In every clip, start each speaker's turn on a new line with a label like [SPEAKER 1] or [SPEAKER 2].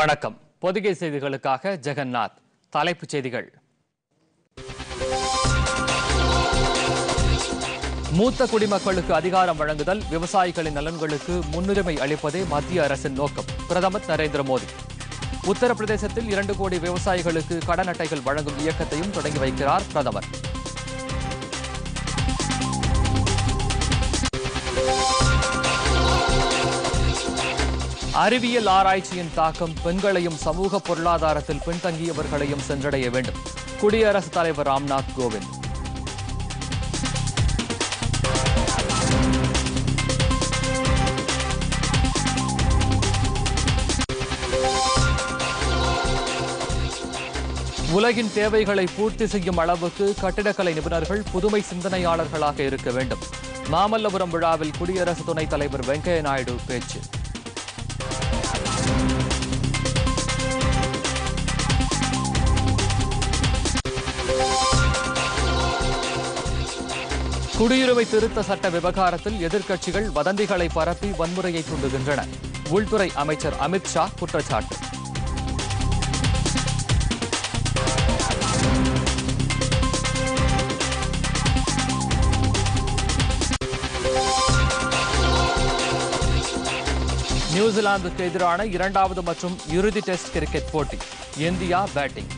[SPEAKER 1] வணக்கம். பொதிகை செய்திகளுக்காக ஜெகநாத். தலைப்புச் செய்திகள். மூத்த குடிமக்களுக்கு அதிகாரம் வழங்குதல், விவசாயிகளின் நலன்களுக்கு முன்னுரிமை அளிப்பதே மத்திய அரசின் நோக்கம். பிரதமர் நரேந்திர மோடி. உத்தரப்பிரதேசத்தில் 2 கோடி விவசாயிகளுக்கு கடன் அட்டைகள் வழங்கும் இயக்கத்தையும் தொடங்கி வைக்கிறார் பிரதமர். அறிவியல் ஆராய்ச்சியின் தாக்கம் பெண்களையும் சமூக பொருளாதாரத்தில் பின்தங்கியவர்களையும் சென்றடைய வேண்டும். குடியரசுத் தலைவர் ராம்நாத் கோவிந்த். உலகின் தேவைகளை பூர்த்தி செய்யும் அளவுக்கு கட்டிடக்கலை நிபுணர்கள் புதுமை சிந்தனையாளர்களாக இருக்க வேண்டும். மாமல்லபுரம் விழாவில் குடியரசு துணைத் தலைவர் வெங்கையா நாயுடு பேச்சு. குடியுரிமை திருத்த சட்ட விவகாரத்தில் எதிர்க்கட்சிகள் வதந்திகளை பரப்பி வன்முறையை தூண்டுகின்றன. உள்துறை அமைச்சர் அமித் ஷா குற்றச்சாட்டு. நியூசிலாந்துக்கு எதிரான 2வது மற்றும் இறுதி டெஸ்ட் கிரிக்கெட் போட்டி. India batting.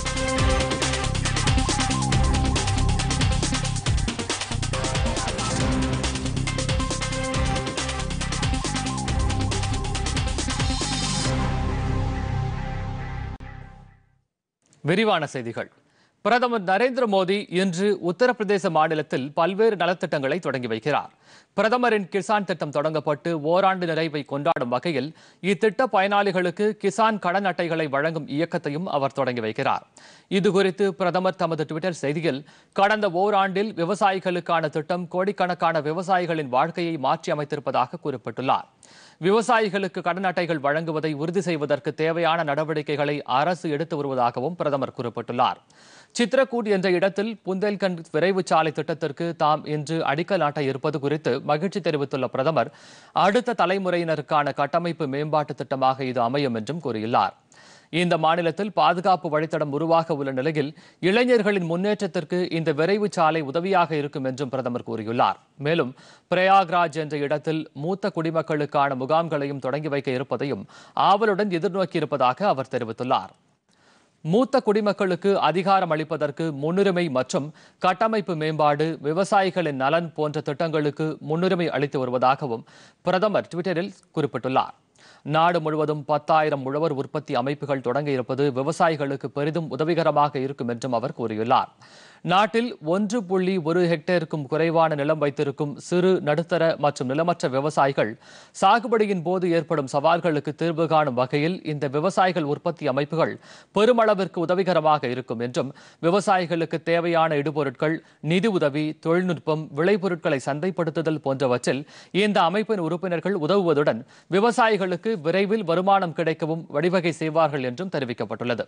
[SPEAKER 1] விரிவான செய்திகள். பிரதமர் நரேந்திர மோடி இன்று உத்தரப்பிரதேச மாநிலத்தில் பல்வேறு நலத்திட்டங்களை தொடங்கி வைக்கிறார். பிரதமரின் கிசான் திட்டம் தொடங்கப்பட்டு ஓராண்டு நிறைவை கொண்டாடும் வகையில் இத்திட்ட பயனாளிகளுக்கு கிசான் கடன் அட்டைகளை வழங்கும் இயக்கத்தையும் அவர் தொடங்கி வைக்கிறார். இதுகுறித்து பிரதமர் தமது ட்விட்டர் செய்தியில், கடந்த ஓராண்டில் விவசாயிகளுக்கான திட்டம் கோடிக்கணக்கான விவசாயிகளின் வாழ்க்கையை மாற்றி அமைத்திருப்பதாக குறிப்பிட்டுள்ளார். விவசாயிகளுக்கு கடன் அட்டைகள் வழங்குவதை உறுதி செய்வதற்கு தேவையான நடவடிக்கைகளை அரசு எடுத்து வருவதாகவும் பிரதமர் குறிப்பிட்டுள்ளார். சித்ரகூட் என்ற இடத்தில் புந்தேல்கண்ட் விரைவு சாலை திட்டத்திற்கு தாம் இன்று அடிக்கல் நாட்ட இருப்பது குறித்து மகிழ்ச்சி தெரிவித்துள்ள பிரதமர், அடுத்த தலைமுறையினருக்கான கட்டமைப்பு மேம்பாட்டு திட்டமாக இது அமையும் என்றும் கூறியுள்ளார். இந்த மாநிலத்தில் பாதுகாப்பு வழித்தடம் உருவாக உள்ள நிலையில் இளைஞர்களின் முன்னேற்றத்திற்கு இந்த விரைவு சாலை உதவியாக இருக்கும் என்றும் பிரதமர் கூறியுள்ளார். மேலும் பிரயாக்ராஜ் என்ற இடத்தில் மூத்த குடிமக்களுக்கான முகாம்களையும் தொடங்கி வைக்க இருப்பதையும் ஆவலுடன் எதிர்நோக்கியிருப்பதாக அவர் தெரிவித்துள்ளார். மூத்த குடிமக்களுக்கு அதிகாரம் அளிப்பதற்கு முன்னுரிமை மற்றும் கட்டமைப்பு மேம்பாடு, விவசாயிகளின் நலன் போன்ற திட்டங்களுக்கு முன்னுரிமை அளித்து வருவதாகவும் பிரதமர் ட்விட்டரில் குறிப்பிட்டுள்ளார். நாடு முழுவதும் 10,000 உழவர் உற்பத்தி அமைப்புகள் தொடங்க இருப்பது விவசாயிகளுக்கு பெரிதும் உதவிகரமாக இருக்கும் என்றும் அவர் கூறியுள்ளார். நாட்டில் 1.1 ஹெக்டேருக்கும் குறைவான நிலம் வைத்திருக்கும் சிறு, நடுத்தர மற்றும் நிலமற்ற விவசாயிகள் சாகுபடியின் போது ஏற்படும் சவால்களுக்கு தீர்வு காணும் வகையில் இந்த விவசாயிகள் உற்பத்தி அமைப்புகள் பெருமளவிற்கு உதவிகரமாக இருக்கும் என்றும், விவசாயிகளுக்கு தேவையான இடுபொருட்கள், நிதி உதவி, தொழில்நுட்பம், விளைபொருட்களை சந்தைப்படுத்துதல் போன்றவற்றில் இந்த அமைப்பின் உறுப்பினர்கள் உதவுவதுடன் விவசாயிகளுக்கு விரைவில் வருமானம் கிடைக்கவும் வழிவகை செய்வார்கள் என்றும் தெரிவிக்கப்பட்டுள்ளது.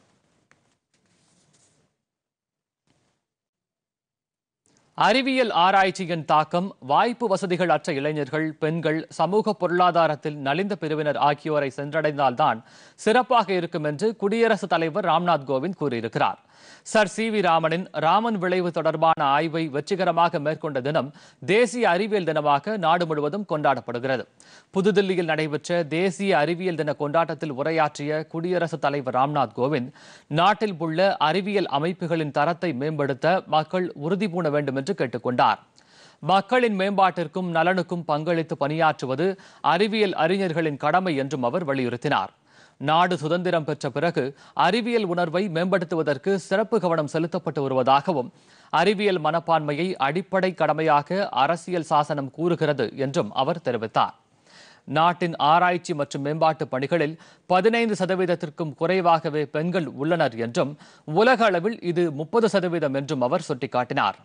[SPEAKER 1] அறிவியல் ஆராய்ச்சியின் தாக்கம் வாய்ப்பு வசதிகள் அற்ற இளைஞர்கள், பெண்கள், சமூக பொருளாதாரத்தில் நலிந்த பிரிவினர் ஆகியோரை சென்றடைந்தால்தான் சிறப்பாக இருக்கும் என்று குடியரசுத் தலைவர் ராம்நாத் கோவிந்த் கூறியிருக்கிறார். சர் சி வி ராமனின் ராமன் விளைவு தொடர்பான ஆய்வை வெற்றிகரமாக மேற்கொண்ட தினம் தேசிய அறிவியல் தினமாக நாடு முழுவதும் கொண்டாடப்படுகிறது. புதுதில்லியில் நடைபெற்ற தேசிய அறிவியல் தின கொண்டாட்டத்தில் உரையாற்றிய குடியரசுத் தலைவர் ராம்நாத் கோவிந்த், நாட்டில் உள்ள அறிவியல் அமைப்புகளின் தரத்தை மேம்படுத்த மக்கள் உறுதி பூண வேண்டும் என்று கேட்டுக்கொண்டார். மக்களின் மேம்பாட்டிற்கும் நலனுக்கும் பங்களித்து பணியாற்றுவது அறிவியல் அறிஞர்களின் கடமை என்றும் அவர் வலியுறுத்தினார். நாடு சுதந்திரம் பெற்ற பிறகு அறிவியல் உணர்வை மேம்படுத்துவதற்கு சிறப்பு கவனம் செலுத்தப்பட்டு வருவதாகவும், அறிவியல் மனப்பான்மையை அடிப்படை கடமையாக அரசியல் சாசனம் கூறுகிறது என்றும் அவர் தெரிவித்தார். நாட்டின் ஆராய்ச்சி மற்றும் மேம்பாட்டு பணிகளில் 15% குறைவாகவே பெண்கள் உள்ளனர் என்றும், உலக அளவில் இது 30% என்றும் அவர் சுட்டிக்காட்டினார்.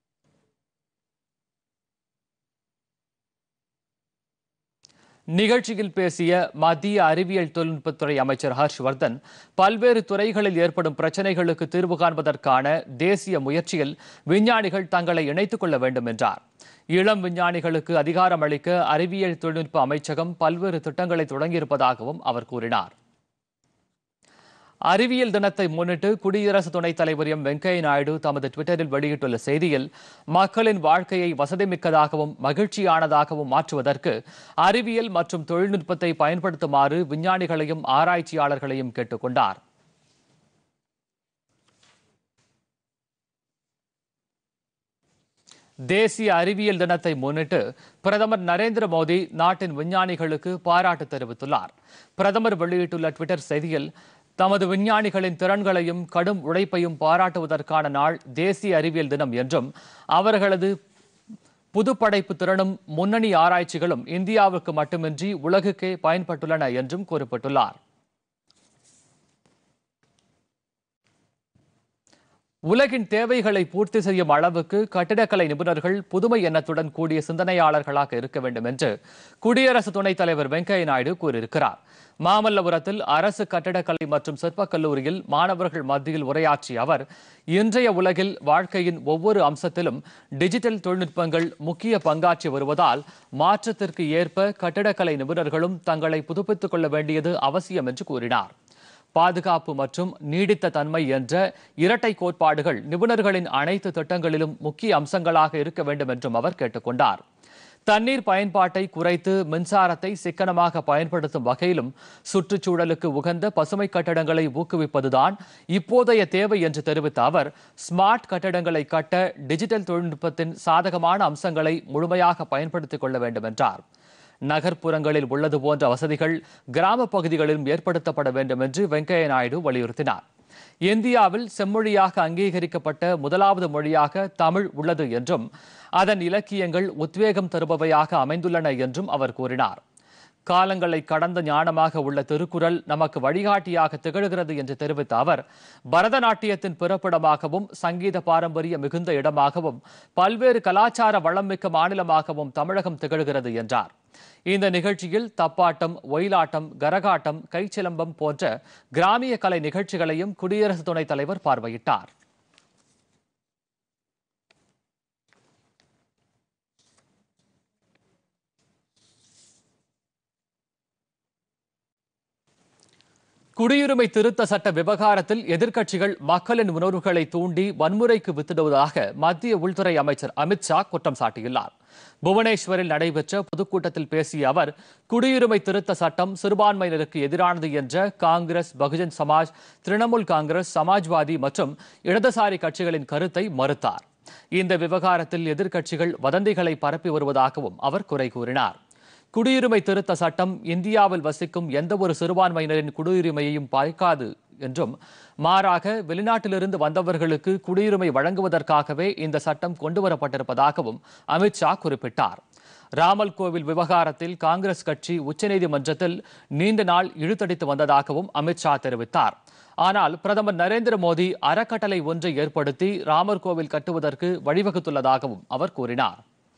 [SPEAKER 1] நிகழ்ச்சியில் பேசிய மத்திய அறிவியல் தொழில்நுட்பத்துறை அமைச்சர் ஹர்ஷ்வர்தன், பல்வேறு துறைகளில் ஏற்படும் பிரச்சினைகளுக்கு தீர்வு காண்பதற்கான தேசிய முயற்சியில் விஞ்ஞானிகள் தங்களை இணைத்துக் கொள்ள வேண்டும் என்றார். இளம் விஞ்ஞானிகளுக்கு அதிகாரம் அளிக்க அறிவியல் தொழில்நுட்ப அமைச்சகம் பல்வேறு திட்டங்களை தொடங்கியிருப்பதாகவும் அவர் கூறினார். அறிவியல் தினத்தை முன்னிட்டு குடியரசு துணைத் தலைவர் எம் வெங்கையா நாயுடு தமது டுவிட்டரில் வெளியிட்டுள்ள செய்தியில், மக்களின் வாழ்க்கையை வசதிமிக்கதாகவும் மகிழ்ச்சியானதாகவும் மாற்றுவதற்கு அறிவியல் மற்றும் தொழில்நுட்பத்தை பயன்படுத்துமாறு விஞ்ஞானிகளையும் ஆராய்ச்சியாளர்களையும் கேட்டுக் கொண்டார். தேசிய அறிவியல் தினத்தை முன்னிட்டு பிரதமர் நரேந்திர மோடி நாட்டின் விஞ்ஞானிகளுக்கு பாராட்டு தெரிவித்துள்ளார். பிரதமர் வெளியிட்டுள்ள டுவிட்டர் செய்தியில், தமது விஞ்ஞானிகளின் திறன்களையும் கடும் உழைப்பையும் பாராட்டுவதற்கான நாள் தேசிய அறிவியல் தினம் என்றும், அவர்களது புதுப்படைப்பு திறனும் முன்னணி ஆராய்ச்சிகளும் இந்தியாவுக்கு மட்டுமின்றி உலகுக்கே பயன்பட்டுள்ளன என்றும் குறிப்பிட்டுள்ளார். உலகின் தேவைகளை பூர்த்தி செய்யும் அளவுக்கு கட்டிடக்கலை நிபுணர்கள் புதுமை எண்ணத்துடன் கூடிய சிந்தனையாளர்களாக இருக்க வேண்டும் என்று குடியரசு துணைத் தலைவர் வெங்கையா நாயுடு கூறியிருக்கிறார். மாமல்லபுரத்தில் அரசு கட்டிடக்கலை மற்றும் சிற்பக் கல்லூரியில் மாணவர்கள் மத்தியில் உரையாற்றிய அவர், இன்றைய உலகில் வாழ்க்கையின் ஒவ்வொரு அம்சத்திலும் டிஜிட்டல் தொழில்நுட்பங்கள் முக்கிய பங்காற்றி வருவதால் மாற்றத்திற்கு ஏற்ப கட்டிடக்கலை நிபுணர்களும் தங்களை புதுப்பித்துக் கொள்ள வேண்டியது அவசியம் என்று கூறினார். பாதுகாப்பு மற்றும் நீடித்த தன்மை என்ற இரட்டை கோட்பாடுகள் நிபுணர்களின் அனைத்து திட்டங்களிலும் முக்கிய அம்சங்களாக இருக்க வேண்டும் என்றும் அவர் கேட்டுக்கொண்டார். தண்ணீர் பயன்பாட்டை குறைத்து மின்சாரத்தை சிக்கனமாக பயன்படுத்தும் வகையிலும் சுற்றுச்சூழலுக்கு உகந்த பசுமை கட்டடங்களை ஊக்குவிப்பதுதான் இப்போதைய தேவை என்று தெரிவித்த அவர், ஸ்மார்ட் கட்டடங்களை கட்ட டிஜிட்டல் தொழில்நுட்பத்தின் சாதகமான அம்சங்களை முழுமையாக பயன்படுத்திக் கொள்ள வேண்டும் என்றார். நகர்ப்புறங்களில் உள்ளது போன்ற வசதிகள் கிராம பகுதிகளிலும் ஏற்படுத்தப்பட வேண்டும் என்று வெங்கையா நாயுடு வலியுறுத்தினார். இந்தியாவில் செம்மொழியாக அங்கீகரிக்கப்பட்ட முதலாவது மொழியாக தமிழ் உள்ளது என்றும், அதன் இலக்கியங்கள் உத்வேகம் தருபவையாக அமைந்துள்ளன என்றும் அவர் கூறினார். காலங்களை கடந்த ஞானமாக உள்ள திருக்குறள் நமக்கு வழிகாட்டியாக திகழ்கிறது என்று தெரிவித்த அவர், பரதநாட்டியத்தின் பிறப்பிடமாகவும் சங்கீத பாரம்பரிய மிகுந்த இடமாகவும் பல்வேறு கலாச்சார வளம் மிக்க மாநிலமாகவும் தமிழகம் திகழ்கிறது என்றார். இந்த நிகழ்ச்சியில் தப்பாட்டம், ஒயிலாட்டம், கரகாட்டம், கைச்சிலம்பம் போன்ற கிராமிய கலை நிகழ்ச்சிகளையும் குடியரசு துணைத் தலைவர் பார்வையிட்டார். குடியுரிமை திருத்த சட்ட விவகாரத்தில் எதிர்க்கட்சிகள் மக்களின் உணர்வுகளை தூண்டி வன்முறைக்கு வித்திடுவதாக மத்திய உள்துறை அமைச்சர் அமித் ஷா குற்றம் சாட்டியுள்ளார். புவனேஸ்வரில் நடைபெற்ற பொதுக்கூட்டத்தில் பேசிய அவர், குடியுரிமை திருத்த சட்டம் சிறுபான்மையினருக்கு எதிரானது என்ற காங்கிரஸ், பகுஜன் சமாஜ், திரிணாமுல் காங்கிரஸ், சமாஜ்வாதி மற்றும் இடதுசாரி கட்சிகளின் கருத்தை மறுத்தார். இந்த விவகாரத்தில் எதிர்க்கட்சிகள் வதந்திகளை பரப்பி வருவதாகவும் அவர் குறை கூறினார். குடியுரிமை திருத்த சட்டம் இந்தியாவில் வசிக்கும் எந்தவொரு சிறுபான்மையினரின் குடியுரிமையையும் பாய்க்காது என்றும், மாறாக வெளிநாட்டிலிருந்து வந்தவர்களுக்கு குடியுரிமை வழங்குவதற்காகவே இந்த சட்டம் கொண்டுவரப்பட்டிருப்பதாகவும் அமித் ஷா குறிப்பிட்டார். ராமல் கோவில் விவகாரத்தில் காங்கிரஸ் கட்சி உச்சநீதிமன்றத்தில் நீண்ட நாள் இழுத்தடித்து வந்ததாகவும் அமித் ஷா தெரிவித்தார். ஆனால் பிரதமர் நரேந்திர மோடி அறக்கட்டளை ஒன்றை ஏற்படுத்தி ராமர் கோவில் கட்டுவதற்கு வழிவகுத்துள்ளதாகவும் அவர் கூறினார்.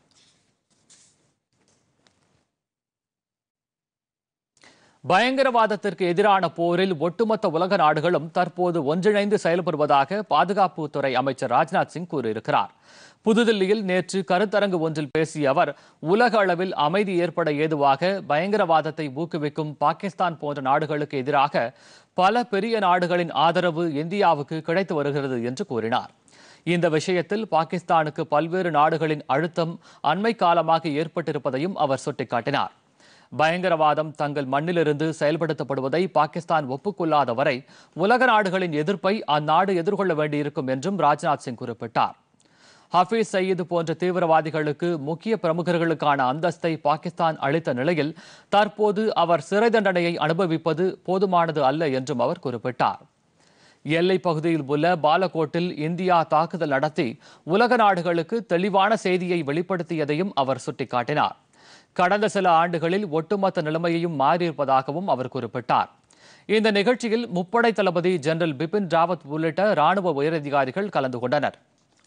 [SPEAKER 1] பயங்கரவாதத்திற்கு எதிரான போரில் ஒட்டுமொத்த உலக நாடுகளும் தற்போது ஒன்றிணைந்து செயல்படுவதாக பாதுகாப்புத்துறை அமைச்சர் ராஜ்நாத் சிங் கூறியிருக்கிறார். புதுதில்லியில் நேற்று கருத்தரங்கு ஒன்றில் பேசிய அவர், உலக அளவில் அமைதி ஏற்பட ஏதுவாக பயங்கரவாதத்தை ஊக்குவிக்கும் பாகிஸ்தான் போன்ற நாடுகளுக்கு எதிராக பல பெரிய நாடுகளின் ஆதரவு இந்தியாவுக்கு கிடைத்து வருகிறது என்று கூறினார். இந்த விஷயத்தில் பாகிஸ்தானுக்கு பல்வேறு நாடுகளின் அழுத்தம் அண்மை காலமாக ஏற்பட்டிருப்பதையும் அவர் சுட்டிக்காட்டினார். பயங்கரவாதம் தங்கள் மண்ணிலிருந்து செயல்படுத்தப்படுவதை பாகிஸ்தான் ஒப்புக்கொள்ளாத வரை உலக நாடுகளின் எதிர்ப்பை அந்நாடு எதிர்கொள்ள வேண்டியிருக்கும் என்றும் ராஜ்நாத் சிங் குறிப்பிட்டார். ஹபீஸ் சயீது போன்ற தீவிரவாதிகளுக்கு முக்கிய பிரமுகர்களுக்கான அந்தஸ்தை பாகிஸ்தான் அளித்த நிலையில் தற்போது அவர் சிறை தண்டனையை அனுபவிப்பது போதுமானது அல்ல என்றும் அவர் குறிப்பிட்டார். எல்லைப் பகுதியில் உள்ள பாலகோட்டில் இந்தியா தாக்குதல் நடத்தி உலக நாடுகளுக்கு தெளிவான செய்தியை வெளிப்படுத்தியதையும் அவர் சுட்டிக்காட்டினார். கடந்த சில ஆண்டுகளில் ஒட்டுமொத்த நிலைமையையும் மாறியிருப்பதாகவும் அவர் குறிப்பிட்டார். இந்த நிகழ்ச்சியில் முப்படை தளபதி ஜெனரல் பிபின் ராவத் உள்ளிட்ட ராணுவ உயரதிகாரிகள் கலந்து கொண்டனர்.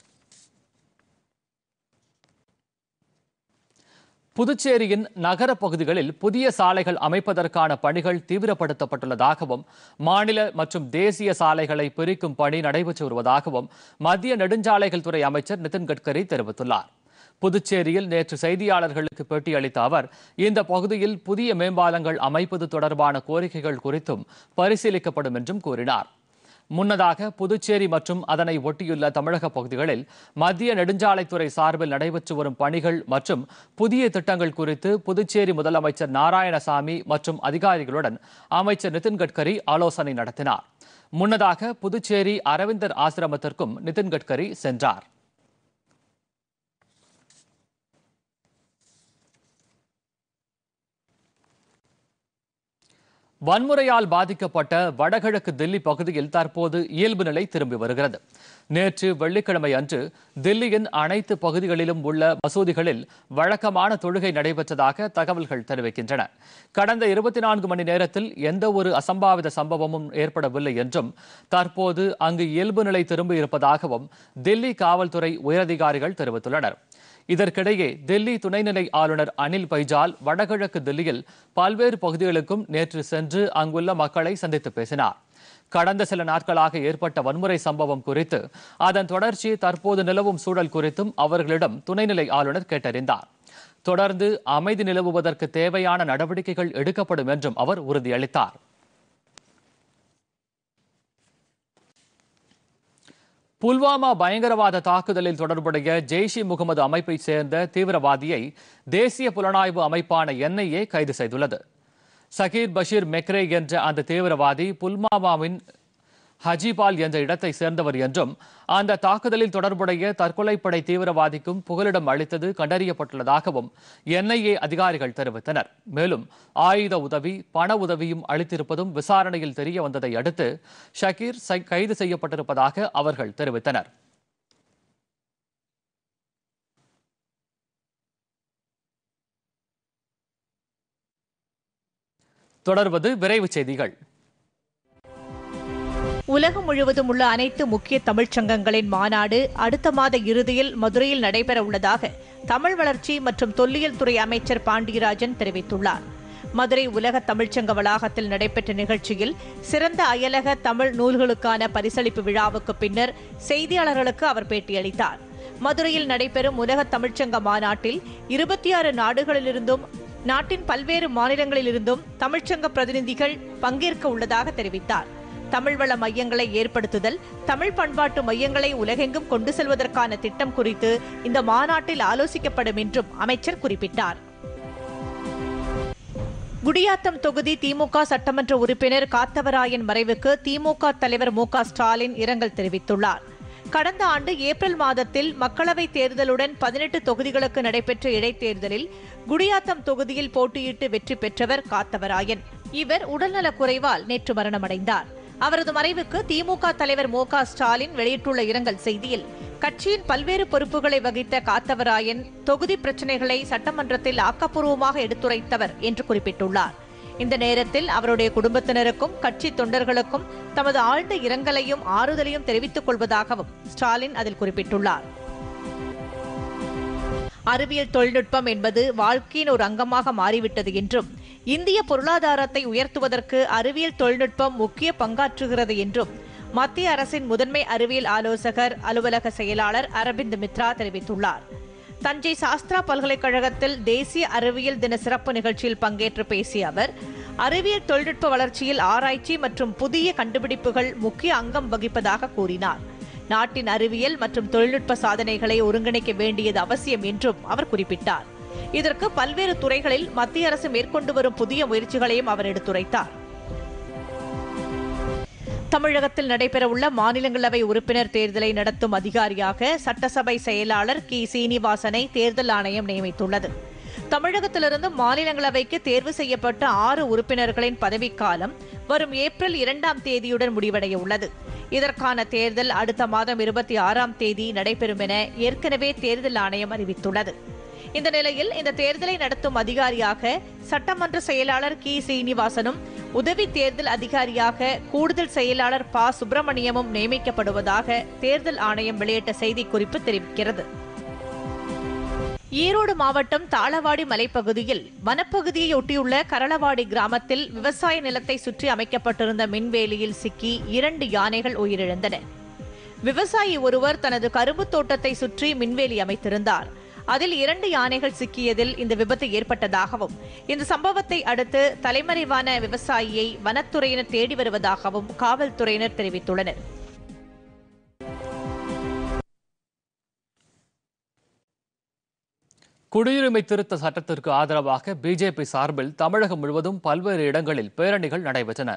[SPEAKER 1] புதுச்சேரியின் நகர பகுதிகளில் புதிய சாலைகள் அமைப்பதற்கான பணிகள் தீவிரப்படுத்தப்பட்டுள்ளதாகவும், மாநில மற்றும் தேசிய சாலைகளை பிரிக்கும் பணி நடைபெற்று வருவதாகவும் மத்திய நெடுஞ்சாலைகள் துறை அமைச்சர் நிதின் கட்கரி தெரிவித்துள்ளார். புதுச்சேரியில் நேற்று செய்தியாளர்களுக்கு பேட்டியளித்த அவர் இந்த பகுதியில் புதிய மேம்பாலங்கள் அமைப்பது தொடர்பான கோரிக்கைகள் குறித்தும் பரிசீலிக்கப்படும் என்றும் கூறினார். முன்னதாக புதுச்சேரி மற்றும் அதனை ஒட்டியுள்ள தமிழக பகுதிகளில் மத்திய நெடுஞ்சாலைத்துறை சார்பில் நடைபெற்று வரும் பணிகள் மற்றும் புதிய திட்டங்கள் குறித்து புதுச்சேரி முதலமைச்சர் நாராயணசாமி மற்றும் அதிகாரிகளுடன் அமைச்சர் நிதின் கட்கரி ஆலோசனை நடத்தினார். முன்னதாக புதுச்சேரி அரவிந்தர் ஆசிரமத்திற்கும் நிதின் கட்கரி சென்றார். வன்முறையால் பாதிக்கப்பட்ட வடகிழக்கு தில்லி பகுதியில் தற்போது இயல்பு நிலை திரும்பி வருகிறது. நேற்று வெள்ளிக்கிழமை அன்று தில்லியின் அனைத்து பகுதிகளிலும் உள்ள மசூதிகளில் வழக்கமான தொழுகை நடைபெற்றதாக தகவல்கள் தெரிவிக்கின்றன. கடந்த 24 மணி நேரத்தில் எந்த ஒரு அசம்பாவித சம்பவமும் ஏற்படவில்லை என்றும் தற்போது அங்கு இயல்பு நிலை திரும்பி இருப்பதாகவும் தில்லி காவல்துறை உயரதிகாரிகள் தெரிவித்துள்ளனர். இதற்கிடையே தில்லி துணைநிலை ஆளுநர் அனில் பைஜால் வடகிழக்கு தில்லியில் பல்வேறு பகுதிகளுக்கும் நேற்று சென்று அங்குள்ள மக்களை சந்தித்து பேசினார். கடந்த சில நாட்களாக ஏற்பட்ட வன்முறை சம்பவம் குறித்து, அதன் தொடர்ச்சி, தற்போது நிலவும் சூழல் குறித்தும் அவர்களிடம் துணைநிலை ஆளுநர் கேட்டறிந்தார். தொடர்ந்து அமைதி நிலவுவதற்கு தேவையான நடவடிக்கைகள் எடுக்கப்படும் என்றும் அவர் உறுதியளித்தார். புல்வாமா பயங்கரவாத தாக்குதலில் தொடர்புடைய ஜெய்ஷ்-இ-முகமது அமைப்பைச் சேர்ந்த தீவிரவாதியை தேசிய புலனாய்வு அமைப்பான NIA கைது செய்துள்ளது. சகீர் பஷீர் மெக்ரே என்ற அந்த தீவிரவாதி புல்வாமாவின் ஹஜிபால் என்ற இடத்தை சேர்ந்தவர் என்றும் அந்த தாக்குதலில் தொடர்புடைய தற்கொலைப்படை தீவிரவாதிக்கும் புகலிடம் அளித்தது கண்டறியப்பட்டுள்ளதாகவும் NIA அதிகாரிகள் தெரிவித்தனர். மேலும் ஆயுத உதவி, பண உதவியும் அளித்திருப்பதும் விசாரணையில் தெரிய வந்ததை அடுத்து ஷகீர் கைது செய்யப்பட்டிருப்பதாக அவர்கள் தெரிவித்தனர். தொடர்வது விரைவுச் செய்திகள்.
[SPEAKER 2] உலகம் முழுவதும் உள்ள அனைத்து முக்கிய தமிழ்ச் சங்கங்களின் மாநாடு அடுத்த மாத இறுதியில் மதுரையில் நடைபெற உள்ளதாக தமிழ் வளர்ச்சி மற்றும் தொல்லியல் துறை அமைச்சர் பாண்டியராஜன் தெரிவித்துள்ளார். மதுரை உலக தமிழ்ச்சங்க வளாகத்தில் நடைபெற்ற நிகழ்ச்சியில் சிறந்த அயலக தமிழ் நூல்களுக்கான பரிசளிப்பு விழாவுக்கு பின்னர் செய்தியாளர்களுக்கு அவர் பேட்டியளித்தார். மதுரையில் நடைபெறும் உலக தமிழ்ச்சங்க மாநாட்டில் 26 நாடுகளிலிருந்தும் நாட்டின் பல்வேறு மாநிலங்களிலிருந்தும் தமிழ்ச்சங்க பிரதிநிதிகள் பங்கேற்க உள்ளதாக தெரிவித்தார். தமிழ் வள மையங்களை ஏற்படுத்துதல், தமிழ் பண்பாட்டு மையங்களை உலகெங்கும் கொண்டு செல்வதற்கான திட்டம் குறித்து இந்த மாநாட்டில் ஆலோசிக்கப்படும் என்றும் அமைச்சர் குறிப்பிட்டார். குடியாத்தம் தொகுதி திமுக சட்டமன்ற உறுப்பினர் காத்தவராயன் மறைவுக்கு திமுக தலைவர் மு.க. ஸ்டாலின் இரங்கல் தெரிவித்துள்ளார். கடந்த ஆண்டு ஏப்ரல் மாதத்தில் மக்களவைத் தேர்தலுடன் 18 தொகுதிகளுக்கு நடைபெற்ற இடைத்தேர்தலில் குடியாத்தம் தொகுதியில் போட்டியிட்டு வெற்றி பெற்றவர் காத்தவராயன். இவர் உடல்நலக் குறைவால் நேற்று மரணமடைந்தார். அவரது மறைவுக்கு திமுக தலைவர் மு.க. ஸ்டாலின் வெளியிட்டுள்ள இரங்கல் செய்தியில், கட்சியின் பல்வேறு பொறுப்புகளை வகித்த காத்தவராயன் தொகுதி பிரச்சினைகளை சட்டமன்றத்தில் ஆக்கப்பூர்வமாக எடுத்துரைத்தவர் என்று குறிப்பிட்டுள்ளார். இந்த நேரத்தில் அவருடைய குடும்பத்தினருக்கும் கட்சி தொண்டர்களுக்கும் தமது ஆழ்ந்த இரங்கலையும் ஆறுதலையும் தெரிவித்துக் கொள்வதாகவும் ஸ்டாலின் அதில் குறிப்பிட்டுள்ளார். அறிவியல் தொழில்நுட்பம் என்பது வாழ்க்கையின் ஒரு அங்கமாக மாறிவிட்டது என்றும், இந்திய பொருளாதாரத்தை உயர்த்துவதற்கு அறிவியல் தொழில்நுட்பம் முக்கிய பங்காற்றுகிறது என்றும் மத்திய அரசின் முதன்மை அறிவியல் ஆலோசகர் அலுவலக செயலாளர் அரவிந்த் மித்ரா தெரிவித்துள்ளார். தஞ்சை சாஸ்திரா பல்கலைக்கழகத்தில் தேசிய அறிவியல் தின சிறப்பு நிகழ்ச்சியில் பங்கேற்று பேசிய அவர், அறிவியல் தொழில்நுட்ப வளர்ச்சியில் ஆராய்ச்சி மற்றும் புதிய கண்டுபிடிப்புகள் முக்கிய அங்கம் வகிப்பதாக கூறினார். நாட்டின் அறிவியல் மற்றும் தொழில்நுட்ப சாதனைகளை ஒருங்கிணைக்க வேண்டியது அவசியம் என்றும் அவர் குறிப்பிட்டார். இதற்கு பல்வேறு துறைகளில் மத்திய அரசு மேற்கொண்டு வரும் புதிய முயற்சிகளையும் அவர் எடுத்துரைத்தார். தமிழகத்தில் நடைபெறவுள்ள மாநிலங்களவை உறுப்பினர் தேர்தலை நடத்தும் அதிகாரியாக சட்டசபை செயலாளர் கி. சீனிவாசனை தேர்தல் ஆணையம் நியமித்துள்ளது. தமிழகத்திலிருந்து மாநிலங்களவைக்கு தேர்வு செய்யப்பட்ட 6 உறுப்பினர்களின் பதவிக்காலம் வரும் ஏப்ரல் 2ஆம் தேதியுடன் முடிவடைய உள்ளது. இதற்கான தேர்தல் அடுத்த மாதம் 26ஆம் தேதி நடைபெறும் என ஏற்கனவே தேர்தல் ஆணையம் அறிவித்துள்ளது. இந்த நிலையில் இந்த தேர்தலை நடத்தும் அதிகாரியாக சட்டமன்ற செயலாளர் கி. சீனிவாசனும், உதவி தேர்தல் அதிகாரியாக கூடுதல் செயலாளர் ப. சுப்பிரமணியமும் நியமிக்கப்படுவதாக தேர்தல் ஆணையம் வெளியிட்ட செய்திக்குறிப்பு தெரிவிக்கிறது. ஈரோடு மாவட்டம் தாளவாடி மலைப்பகுதியில் வனப்பகுதியை ஒட்டியுள்ள கரளவாடி கிராமத்தில் விவசாய நிலத்தை சுற்றி அமைக்கப்பட்டிருந்த மின்வேலியில் சிக்கி 2 யானைகள் உயிரிழந்தன. விவசாயி ஒருவர் தனது கரும்பு தோட்டத்தை சுற்றி மின்வேலி அமைத்திருந்தார். அதில் 2 யானைகள் சிக்கியதில் இந்த விபத்து ஏற்பட்டதாகவும், இந்த சம்பவத்தை அடுத்து தலைமறைவான விவசாயியை வனத்துறையினர் தேடி வருவதாகவும் காவல்துறையினர் தெரிவித்துள்ளனர்.
[SPEAKER 1] குடியுரிமை திருத்த சட்டத்திற்கு ஆதரவாக பிஜேபி சார்பில் தமிழகம் முழுவதும் பல்வேறு இடங்களில் பேரணிகள் நடைபெற்றன.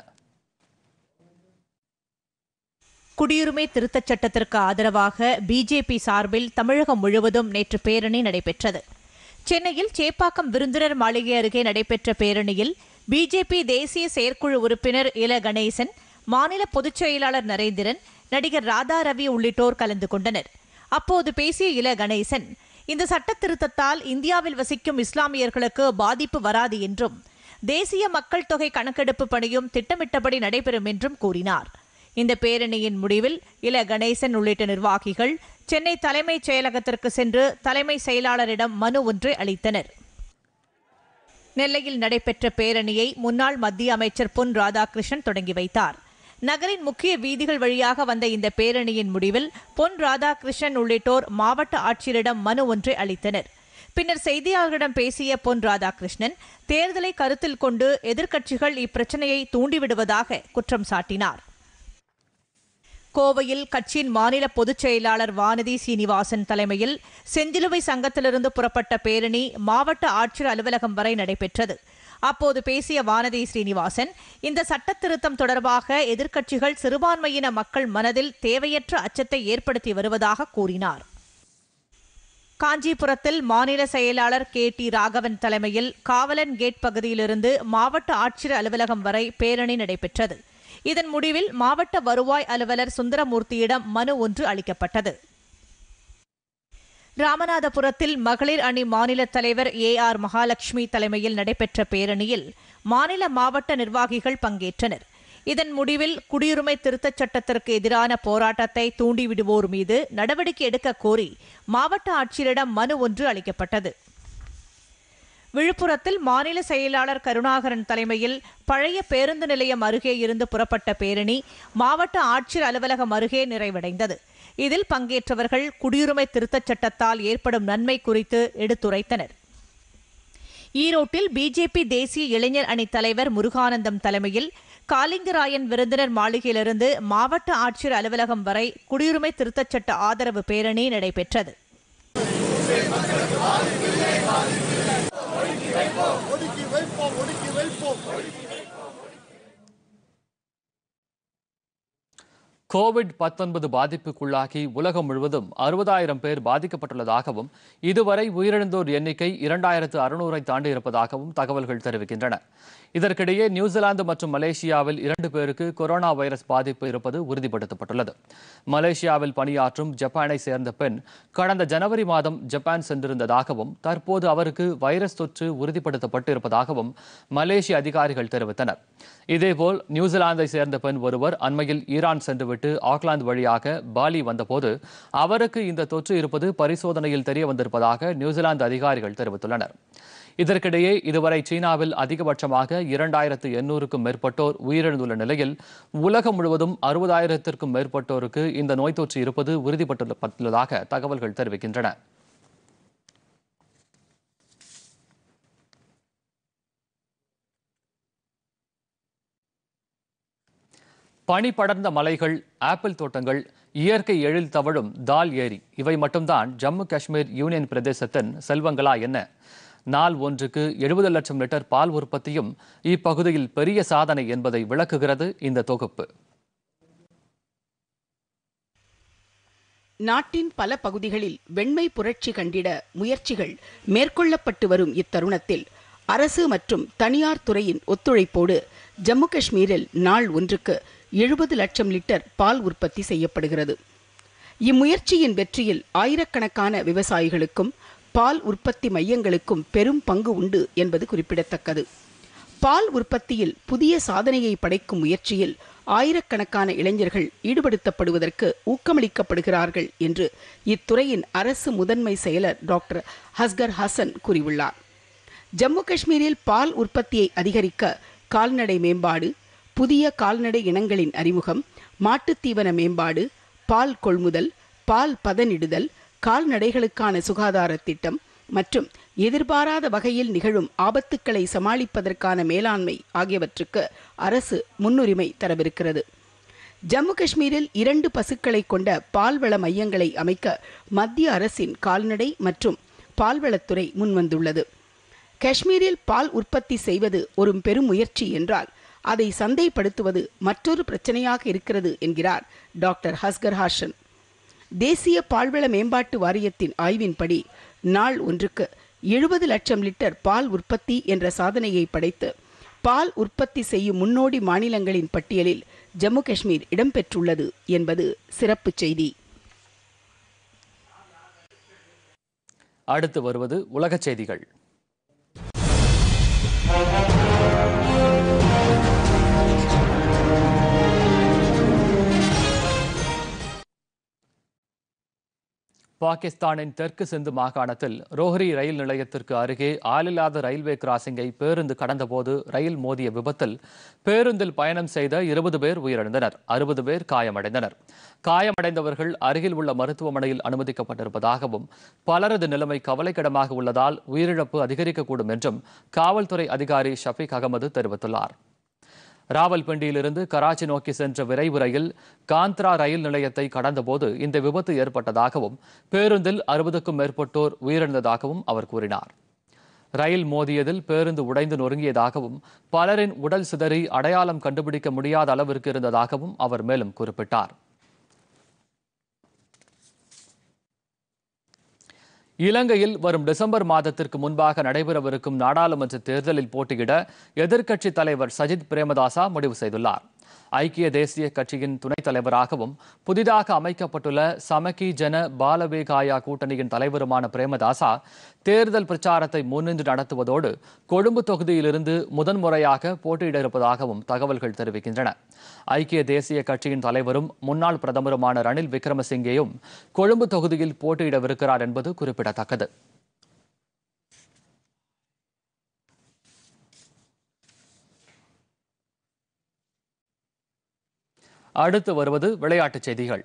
[SPEAKER 2] குடியுரிமை திருத்தச் சட்டத்திற்கு ஆதரவாக பிஜேபி சார்பில் தமிழகம் முழுவதும் நேற்று பேரணி நடைபெற்றது. சென்னையில் சேப்பாக்கம் விருந்தினர் மாளிகை அருகே நடைபெற்ற பேரணியில் பிஜேபி தேசிய செயற்குழு உறுப்பினர் இல கணேசன், மாநில பொதுச் செயலாளர் நரேந்திரன், நடிகர் ராதா ரவி உள்ளிட்டோர் கலந்து கொண்டனர். அப்போது பேசிய இல கணேசன், இந்த சட்ட திருத்தத்தால் இந்தியாவில் வசிக்கும் இஸ்லாமியர்களுக்கு பாதிப்பு வராது என்றும், தேசிய மக்கள் தொகை கணக்கெடுப்பு பணியும் திட்டமிட்டபடி நடைபெறும் என்றும் கூறினார். இந்த பேரணியின் முடிவில் இல கணேசன் உள்ளிட்ட நிர்வாகிகள் சென்னை தலைமைச் செயலகத்திற்கு சென்று தலைமை செயலாளரிடம் மனு ஒன்றை அளித்தனர். நெல்லையில் நடைபெற்ற பேரணியை முன்னாள் மத்திய அமைச்சர் பொன் ராதாகிருஷ்ணன் தொடங்கி வைத்தார். நகரின் முக்கிய வீதிகள் வழியாக வந்த இந்த பேரணியின் முடிவில் பொன் ராதாகிருஷ்ணன் உள்ளிட்டோர் மாவட்ட ஆட்சியரிடம் மனு ஒன்றை அளித்தனர். பின்னர் செய்தியாளர்களிடம் பேசிய பொன் ராதாகிருஷ்ணன், தேர்தலை கருத்தில் கொண்டு எதிர்க்கட்சிகள் இப்பிரச்சனையை தூண்டிவிடுவதாக குற்றம் சாட்டினார். கோவையில் கட்சியின் மாநில பொதுச் செயலாளர் வானதி சீனிவாசன் தலைமையில் செஞ்சிலுவை சங்கத்திலிருந்து புறப்பட்ட பேரணி மாவட்ட ஆட்சியர் அலுவலகம் வரை நடைபெற்றது. அப்போது பேசிய வானதி ஸ்ரீனிவாசன், இந்த சட்ட திருத்தம் தொடர்பாக எதிர்க்கட்சிகள் சிறுபான்மையின மக்கள் மனதில் தேவையற்ற அச்சத்தை ஏற்படுத்தி வருவதாக கூறினார். காஞ்சிபுரத்தில் மாநில செயலாளர் KT ராகவன் தலைமையில் காவலன் கேட் பகுதியிலிருந்து மாவட்ட ஆட்சியர் அலுவலகம் வரை பேரணி நடைபெற்றது. இதன் முடிவில் மாவட்ட வருவாய் அலுவலர் சுந்தரமூர்த்தியிடம் மனு ஒன்று அளிக்கப்பட்டது. ராமநாதபுரத்தில் மகளிர் அணி மாநில தலைவர் AR மகாலட்சுமி தலைமையில் நடைபெற்ற பேரணியில் மாநில மாவட்ட நிர்வாகிகள் பங்கேற்றனர். இதன் முடிவில் குடியுரிமை திருத்தச் சட்டத்திற்கு எதிரான போராட்டத்தை தூண்டிவிடுவோர் மீது நடவடிக்கை எடுக்க கோரி மாவட்ட ஆட்சியரிடம் மனு ஒன்று அளிக்கப்பட்டது. விழுப்புரத்தில் மாநில செயலாளர் கருணாகரன் தலைமையில் பழைய பேருந்து நிலையம் அருகே இருந்து புறப்பட்ட பேரணி மாவட்ட ஆட்சியர் அலுவலகம் அருகே நிறைவடைந்தது. இதில் பங்கேற்றவர்கள் குடியுரிமை திருத்தச் சட்டத்தால் ஏற்படும் நன்மை குறித்து எடுத்துரைத்தனர். ஈரோட்டில் பிஜேபி தேசிய இளைஞர் அணி தலைவர் முருகானந்தம் தலைமையில் காலிங்கராயன் விருந்தினர் மாளிகையிலிருந்து மாவட்ட ஆட்சியர் அலுவலகம் வரை குடியுரிமை திருத்தச் சட்ட ஆதரவு பேரணி நடைபெற்றது.
[SPEAKER 1] கோவிட்-19 பாதிப்புக்குள்ளாகி உலகம் முழுவதும் 60,000 பேர் பாதிக்கப்பட்டுள்ளதாகவும், இதுவரை உயிரிழந்தோர் எண்ணிக்கை 2600 தாண்டி இருப்பதாகவும் தகவல்கள் தெரிவிக்கின்றன. இதற்கிடையே நியூசிலாந்து மற்றும் மலேசியாவில் 2 பேருக்கு கொரோனா வைரஸ் பாதிப்பு இருப்பது உறுதிப்படுத்தப்பட்டுள்ளது. மலேசியாவில் பணியாற்றும் ஜப்பானை சேர்ந்த பெண் கடந்த ஜனவரி மாதம் ஜப்பான் சென்றிருந்ததாகவும், தற்போது அவருக்கு வைரஸ் தொற்று உறுதிப்படுத்தப்பட்டு இருப்பதாகவும் மலேசிய அதிகாரிகள் தெரிவித்தனர். இதேபோல் நியூசிலாந்தை சேர்ந்த பெண் ஒருவர் அண்மையில் ஈரான் சென்றுவிட்டு ஆக்லாந்து வழியாக பாலி வந்தபோது அவருக்கு இந்த தொற்று இருப்பது பரிசோதனையில் தெரிய வந்திருப்பதாக நியூசிலாந்து அதிகாரிகள் தெரிவித்துள்ளனர். இதற்கிடையே இதுவரை சீனாவில் அதிகபட்சமாக 2800க்கும் மேற்பட்டோர் உயிரிழந்துள்ள நிலையில் உலகம் முழுவதும் 60,000த்திற்கும் மேற்பட்டோருக்கு இந்த நோய் தொற்று இருப்பது உறுதிப்பட்டுள்ளதாக தகவல்கள் தெரிவிக்கின்றன. பனி படர்ந்த மலைகள், ஆப்பிள் தோட்டங்கள், இயற்கை எழில் தவழும் தால் ஏரி, இவை மட்டும்தான் ஜம்மு காஷ்மீர் யூனியன் பிரதேசத்தின் செல்வங்களா என்ன? நாள் ஒன்றுக்கு 70 லட்சம் லிட்டர் பால் உற்பத்தியும் இப்பகுதியில் பெரிய சாதனை என்பதை விளக்குகிறது இந்த தொகுப்பு.
[SPEAKER 3] நாட்டின் பல பகுதிகளில் வெண்மை புரட்சி கண்டிட முயற்சிகள் மேற்கொள்ளப்பட்டு வரும் இத்தருணத்தில் அரசு மற்றும் தனியார் துறையின் ஒத்துழைப்போடு ஜம்மு காஷ்மீரில் நாள் ஒன்றுக்கு 70 லட்சம் லிட்டர் பால் உற்பத்தி செய்யப்படுகிறது. இம்முயற்சியின் வெற்றியில் ஆயிரக்கணக்கான விவசாயிகளுக்கும் பால் உற்பத்தி மையங்களுக்கும் பெரும் பங்கு உண்டு என்பது குறிப்பிடத்தக்கது. பால் உற்பத்தியில் புதிய சாதனையை படைக்கும் முயற்சியில் ஆயிரக்கணக்கான இளைஞர்கள் ஈடுபடுத்தப்படுவதற்கு ஊக்கமளிக்கப்படுகிறார்கள் என்று இத்துறையின் அரசு முதன்மை செயலர் டாக்டர் அஸ்கர் ஹசன் கூறியுள்ளார். ஜம்மு காஷ்மீரில் பால் உற்பத்தியை அதிகரிக்க கால்நடை மேம்பாடு, புதிய கால்நடை இனங்களின் அறிமுகம், மாட்டுத்தீவன மேம்பாடு, பால் கொள்முதல், பால் பதனிடுதல், கால்நடைகளுக்கான சுகாதார திட்டம், மற்றும் எதிர்பாராத வகையில் நிகழும் ஆபத்துக்களை சமாளிப்பதற்கான மேலாண்மை ஆகியவற்றுக்கு அரசு முன்னுரிமை தரவிருக்கிறது. ஜம்மு காஷ்மீரில் 2 பசுக்களை கொண்ட பால்வள மையங்களை அமைக்க மத்திய அரசின் கால்நடை மற்றும் பால்வளத்துறை முன்வந்துள்ளது. காஷ்மீரில் பால் உற்பத்தி செய்வது ஒரு பெரும் முயற்சி என்றால் அதை சந்தைப்படுத்துவது மற்றொரு பிரச்சனையாக இருக்கிறது என்கிறார் டாக்டர் ஹஸ்கர் ஹாஷன். தேசிய பால்வள மேம்பாட்டு வாரியத்தின் ஆய்வின்படி நாள் ஒன்றுக்கு 70 லட்சம் லிட்டர் பால் உற்பத்தி என்ற சாதனையை படைத்து பால் உற்பத்தி செய்யும் முன்னோடி மாநிலங்களின் பட்டியலில் ஜம்மு காஷ்மீர் இடம்பெற்றுள்ளது என்பது சிறப்பு செய்தி.
[SPEAKER 1] அடுத்து வருவது உலகச் செய்திகள். பாகிஸ்தானின் தெற்கு சிந்து மாகாணத்தில் ரோஹ்ரி ரயில் நிலையத்திற்கு அருகே ஆளில்லாத ரயில்வே கிராசிங்கை பேருந்து கடந்தபோது ரயில் மோதிய விபத்தில் பேருந்தில் பயணம் செய்த 20 பேர் உயிரிழந்தனர், 60 பேர் காயமடைந்தனர். காயமடைந்தவர்கள் அருகில் உள்ள மருத்துவமனையில் அனுமதிக்கப்பட்டிருப்பதாகவும் பலரது நிலைமை கவலைக்கிடமாக உள்ளதால் உயிரிழப்பு அதிகரிக்கக்கூடும் என்றும் காவல்துறை அதிகாரி ஷஃபீக் அகமது தெரிவித்துள்ளார். ராவல்பிண்டியிலிருந்து கராச்சி நோக்கி சென்ற விரைவு ரயில் காந்த்ரா ரயில் நிலையத்தை கடந்தபோது இந்த விபத்து ஏற்பட்டதாகவும் பேருந்தில் 60க்கும் மேற்பட்டோர் உயிரிழந்ததாகவும் அவர் கூறினார். ரயில் மோதியதில் பேருந்து உடைந்து நொறுங்கியதாகவும் பலரின் உடல் சிதறி அடையாளம் கண்டுபிடிக்க முடியாத அளவிற்கு இருந்ததாகவும் அவர் மேலும் குறிப்பிட்டார். இலங்கையில் வரும் டிசம்பர் மாதத்திற்கு முன்பாக நடைபெறவிருக்கும் நாடாளுமன்ற தேர்தலில் போட்டியிட எதிர்க்கட்சித் தலைவர் சஜித் பிரேமதாசா முடிவு செய்துள்ளார். ஐக்கிய தேசிய கட்சியின் துணைத் தலைவராகவும் புதிதாக அமைக்கப்பட்டுள்ள சமகி ஜன பாலவேகாயா கூட்டணியின் தலைவருமான பிரேமதாசா தேர்தல் பிரச்சாரத்தை முன்னின்று நடத்துவதோடு கொழும்பு தொகுதியிலிருந்து முதன்முறையாக போட்டியிட இருப்பதாகவும் தகவல்கள் தெரிவிக்கின்றன. ஐக்கிய தேசிய கட்சியின் தலைவரும் முன்னாள் பிரதமருமான ரணில் விக்ரமசிங்கேயும் கொழும்பு தொகுதியில் போட்டியிடவிருக்கிறார் என்பது குறிப்பிடத்தக்கது. அடுத்து வருவது விளையாட்டுச் செய்திகள்.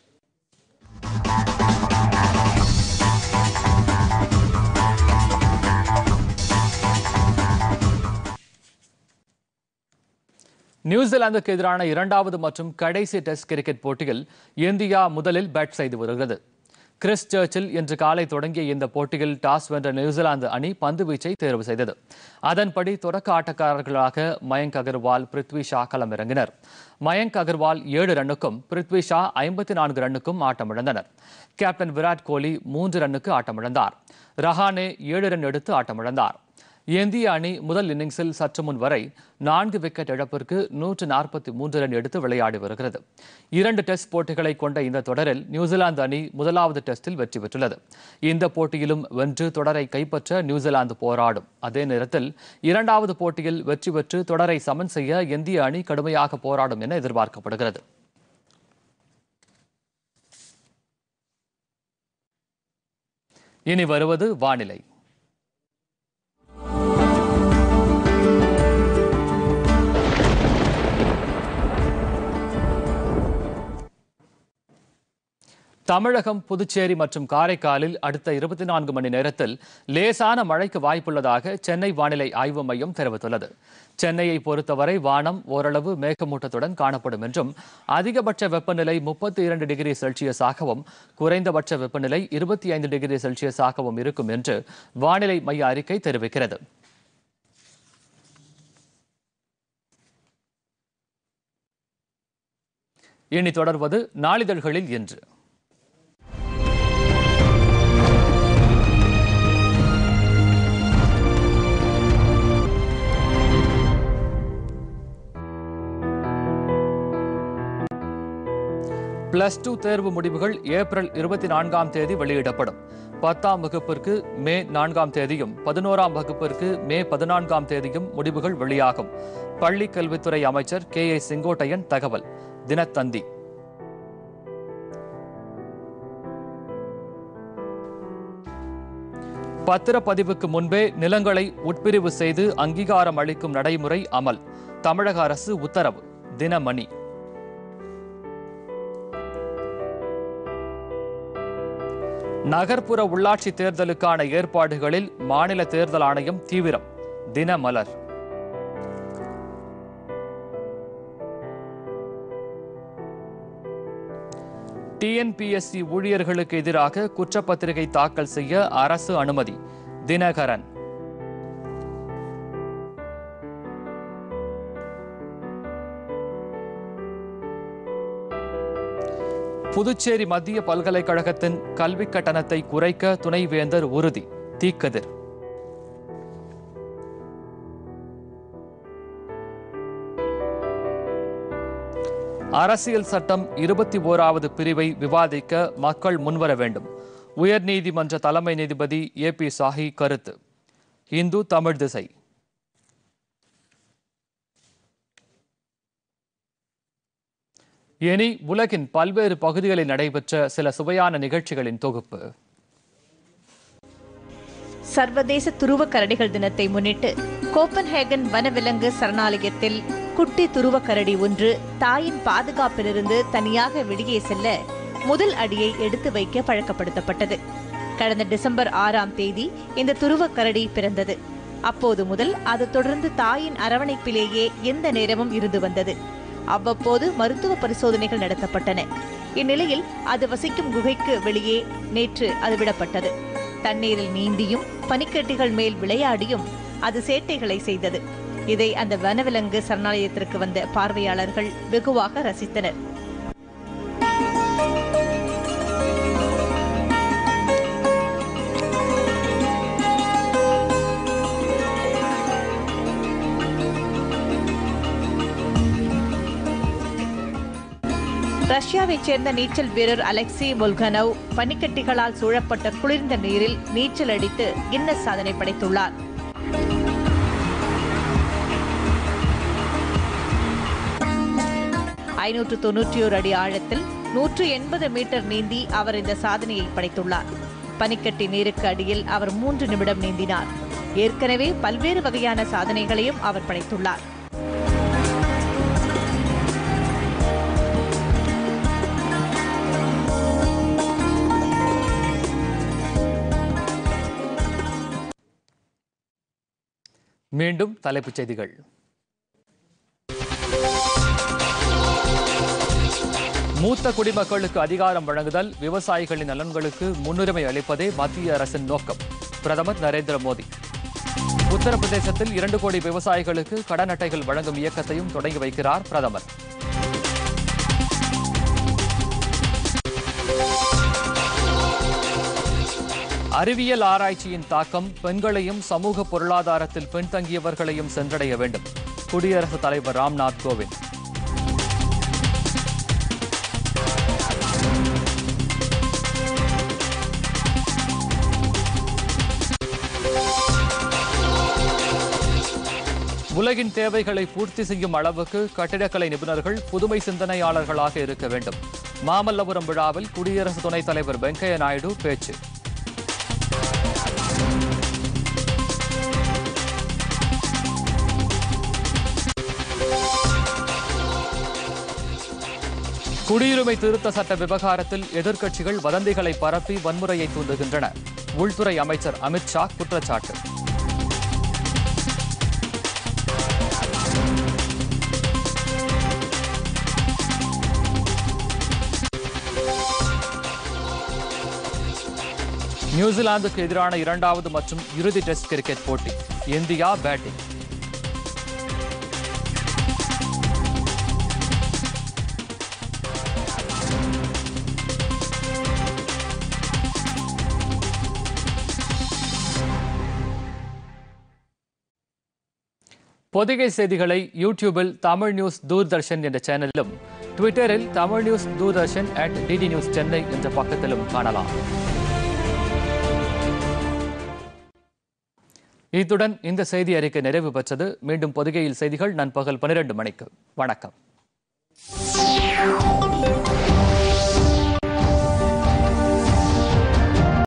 [SPEAKER 1] நியூசிலாந்துக்கு எதிரான 2வது மற்றும் கடைசி டெஸ்ட் கிரிக்கெட் போட்டியில் இந்தியா முதலில் பேட் செய்து வருகிறது. கிறிஸ் சர்ச்சில் இன்று காலை தொடங்கிய இந்த போட்டியில் டாஸ் வென்ற நியூசிலாந்து அணி பந்து வீச்சை தேர்வு செய்தது. அதன்படி தொடக்க ஆட்டக்காரர்களாக மயங்க் அகர்வால், பிருத்வி ஷா களமிறங்கினர். மயங்க் அகர்வால் 7 ரன்னுக்கும் பிருத்வி ஷா 54 ரன்னுக்கும் ஆட்டமிழந்தனர். கேப்டன் விராட் கோலி 3 ரன்னுக்கு ஆட்டமிழந்தார். ரஹானே 7 ரன் எடுத்து ஆட்டமிழந்தார். இந்திய அணி முதல் இன்னிங்ஸில் சற்று முன் வரை 4 விக்கெட் இழப்பிற்கு 143 ரன் எடுத்து விளையாடி வருகிறது. 2 டெஸ்ட் போட்டிகளை கொண்ட இந்த தொடரில் நியூசிலாந்து அணி முதலாவது டெஸ்டில் வெற்றி பெற்றுள்ளது. இந்த போட்டியிலும் வென்று தொடரை கைப்பற்ற நியூசிலாந்து போராடும். அதே நேரத்தில் 2வது போட்டியில் வெற்றி பெற்று தொடரை சமன் செய்ய இந்திய அணி கடுமையாக போராடும் என எதிர்பார்க்கப்படுகிறது. இனி வருவது வானிலை. தமிழகம், புதுச்சேரி மற்றும் காரைக்காலில் அடுத்த 24 மணி நேரத்தில் லேசான மழைக்கு வாய்ப்புள்ளதாக சென்னை வானிலை ஆய்வு மையம் தெரிவித்துள்ளது. சென்னையை பொறுத்தவரை வானம் ஓரளவு மேகமூட்டத்துடன் காணப்படும் என்றும் அதிகபட்ச வெப்பநிலை 32 டிகிரி செல்சியஸாகவும் குறைந்தபட்ச வெப்பநிலை 25 டிகிரி செல்சியஸாகவும் இருக்கும் என்று வானிலை மைய அறிக்கை தெரிவிக்கிறது. இனி தொடர்வது நாளிதழ்களில் இன்று. +2 தேர்வு முடிவுகள் ஏப்ரல் 24ஆம் தேதி வெளியிடப்படும். 10ஆம் வகுப்பிற்கு மே 4ஆம் தேதியும் 11ஆம் வகுப்பிற்கு மே 14ஆம் தேதியும் முடிவுகள் வெளியாகும். பள்ளிக் கல்வித்துறை அமைச்சர் KA செங்கோட்டையன் தகவல். தினத்தந்தி. பத்திரப்பதிவுக்கு முன்பே நிலங்களை உட்பிரிவு செய்து அங்கீகாரம் அளிக்கும் நடைமுறை அமல். தமிழக அரசு உத்தரவு. தினமணி. நகர்ப்புற உள்ளாட்சி தேர்தலுக்கான ஏற்பாடுகளில் மாநில தேர்தல் ஆணையம் தீவிரம். தினமலர். டிஎன்பிஎஸ்சி ஊழியர்களுக்கு எதிராக குற்றப்பத்திரிகை தாக்கல் செய்ய அரசு அனுமதி. தினகரன். புதுச்சேரி மத்திய பல்கலைக்கழகத்தின் கல்விக் கட்டணத்தை குறைக்க துணைவேந்தர் உறுதி. தீக்கதிர். அரசியல் சட்டம் 21வது பிரிவை விவாதிக்க மக்கள் முன்வர வேண்டும். உயர்நீதிமன்ற தலைமை நீதிபதி ஏபி சாஹி கருத்து. இந்து தமிழ் திசை. இனி உலகின் பல்வேறு பகுதிகளில் நடைபெற்ற சில சுவையான நிகழ்ச்சிகளின் தொகுப்பு.
[SPEAKER 2] சர்வதேச துருவ கரடிகள் தினத்தை முன்னிட்டு கோப்பன்ஹேகன் வனவிலங்கு சரணாலயத்தில் குட்டி துருவ கரடி ஒன்று தாயின் பாதுகாப்பிலிருந்து தனியாக வெளியே செல்ல முதல் அடியை எடுத்து வைக்க பழக்கப்படுத்தப்பட்டது. கடந்த டிசம்பர் 6ஆம் தேதி இந்த துருவ கரடி பிறந்தது. அப்போது முதல் அது தொடர்ந்து தாயின் அரவணைப்பிலேயே எந்த நேரமும் இருந்து வந்தது. அவ்வப்போது மருத்துவ பரிசோதனைகள் நடத்தப்பட்டன. இந்நிலையில் அது வசிக்கும் குகைக்கு வெளியே நேற்று அது விடப்பட்டது. தண்ணீரில் நீந்தியும் பனிக்கட்டிகள் மேல் விளையாடியும் அது சேட்டைகளை செய்தது. இதை அந்த வனவிலங்கு சரணாலயத்திற்கு வந்த பார்வையாளர்கள் வெகுவாக ரசித்தனர். ரஷ்யாவைச் சேர்ந்த நீச்சல் வீரர் அலெக்சி மொல்கனோவ் பனிக்கட்டிகளால் சூழப்பட்ட குளிர்ந்த நீரில் நீச்சல் அடித்து கின்னஸ் சாதனை படைத்துள்ளார். அடி ஆழத்தில் 180 மீட்டர் நீந்தி அவர் இந்த சாதனையை படைத்துள்ளார். பனிக்கட்டி நீருக்கு அடியில் அவர் 3 நிமிடம் நீந்தினார். ஏற்கனவே பல்வேறு வகையான சாதனைகளையும் அவர் படைத்துள்ளார்.
[SPEAKER 1] மீண்டும் தலைப்புச் செய்திகள். மூத்த குடிமக்களுக்கு அதிகாரம் வழங்குதல், விவசாயிகளின் நலன்களுக்கு முன்னுரிமை அளிப்பதே மத்திய அரசின் நோக்கம். பிரதமர் நரேந்திர மோடி. உத்தரப்பிரதேசத்தில் 2 கோடி விவசாயிகளுக்கு கடன் அட்டைகள் வழங்கும் இயக்கத்தையும் தொடங்கி வைக்கிறார் பிரதமர். அறிவியல் ஆராய்ச்சியின் தாக்கம் பெண்களையும் சமூக பொருளாதாரத்தில் பின்தங்கியவர்களையும் சென்றடைய வேண்டும். குடியரசுத் தலைவர் ராம்நாத் கோவிந்த். உலகின் தேவைகளை பூர்த்தி செய்யும் அளவுக்கு கட்டிடக்கலை நிபுணர்கள் புதுமை சிந்தனையாளர்களாக இருக்க வேண்டும். மாமல்லபுரம் விழாவில் குடியரசு துணைத் தலைவர் வெங்கையா நாயுடு பேச்சு. குடியுரிமை திருத்த சட்ட விவகாரத்தில் எதிர்க்கட்சிகள் வதந்திகளை பரப்பி வன்முறையை தூண்டுகின்றன. உள்துறை அமைச்சர் அமித் ஷா குற்றச்சாட்டு. நியூசிலாந்துக்கு எதிரான 2வது மற்றும் இறுதி டெஸ்ட் கிரிக்கெட் போட்டி. India batting. பொதிகை செய்திகளை யூடியூபில் தமிழ் நியூஸ் தூர்தர்ஷன் என்ற சேனலிலும், ட்விட்டரில் Tamil news Doordarshan @DD news Chennai என்ற பக்கத்திலும் காணலாம். இத்துடன் இந்த செய்தி அறிக்கை நிறைவு பெற்றது. மீண்டும் பொதிகையில் செய்திகள் நண்பகல் 12 மணிக்கு. வணக்கம்.